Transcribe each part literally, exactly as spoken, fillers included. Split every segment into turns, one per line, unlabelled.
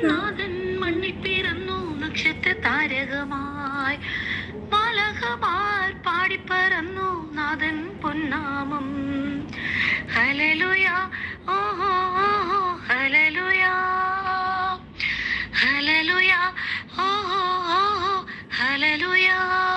നാഥൻ മണ്ണിൽ പിറന്നു നക്ഷത്ര താരകമായി മാലാഖമാർ പാടിപ്പറന്നു നാഥൻ പൊന്നാമം ഹല്ലേലൂയ ഓഹോ ഓഹോ ഹല്ലേലൂയ ഹല്ലേലൂയ ഓഹോ ഓഹോ ഹല്ലേലൂയ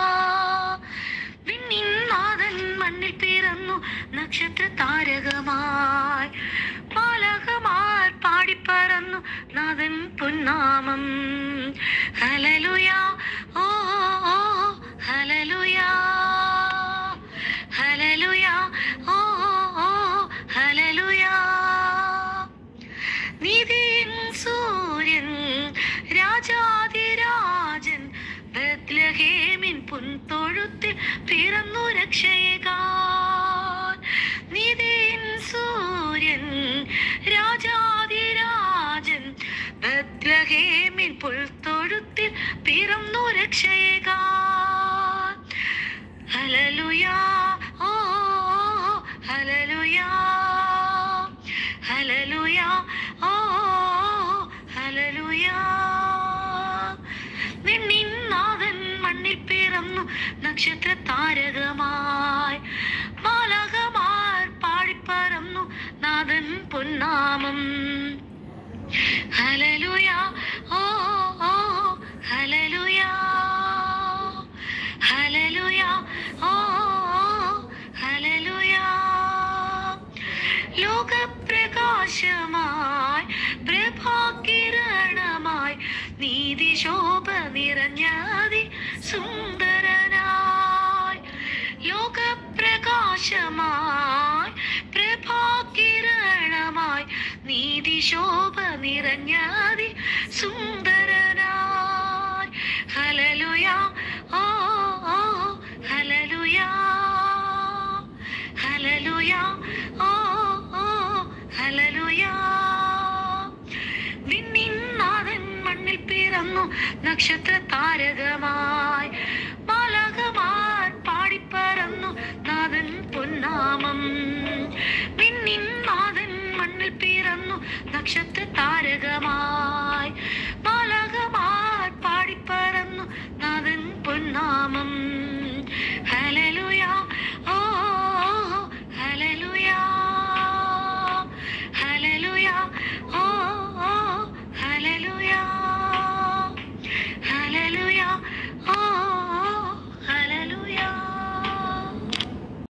വിണ്ണിൻ നാഥൻ മണ്ണിൽ പിറന്നു നക്ഷത്ര താരകമായി മാലാഖമാർ പാടിപ്പറന്നു നാഥൻ പൊന്നാമം ഹല്ലേലൂയ ഓഹോ ഓഹോ ഹല്ലേലൂയ ഹല്ലേലൂയ ഓഹോ ഓഹോ ഹല്ലേലൂയ നീതിയിൻ സൂര്യൻ രാജാധിരാജൻ ബത്ലഹേമിൻ പുൻതൊഴുത്തിൽ പിറന്നു രക്ഷയേകാൻ നീതിയിൻ സൂര്യൻ രാജാധിരാജൻ ബത്ലഹേമിൻ പുൽത്തൊഴുത്തിൽ പിറന്നു രക്ഷയേകാൻ ഹല്ലേലൂയ ഓ ഹല്ലേലൂയ ഹല്ലേലൂയ ഓ ഹല്ലേലൂയ വിണ്ണിൻ നാഥൻ മണ്ണിൽ പിറന്നു നക്ഷത്ര താരകമായി മാലാഖമാർ പാടിപ്പറന്നു നാഥൻ പൊന്നാമം ഹല്ലേലൂയ ഓ ഓ ഹല്ലേലൂയ ഹല്ലേലൂയ ഓ ഹല്ലേലൂയ ലോകപ്രകാശമായി പ്രഭാകിരണമായി നീതി ശോഭ നിറഞ്ഞതി സുന്ദരനായി ലോകപ്രകാശമായി പ്രഭാകിരണമായി നീതി ശോഭ നിറഞ്ഞതി സുന്ദരനായി ഹല്ലേലൂയ ഓ ഓ ഹല്ലേലൂയ ഹല്ലേലൂയ ഓ ഓ ഹല്ലേലൂയ വിണ്ണിൻ നാഥൻ മണ്ണിൽ പിറന്നു നക്ഷത്ര താരകമായി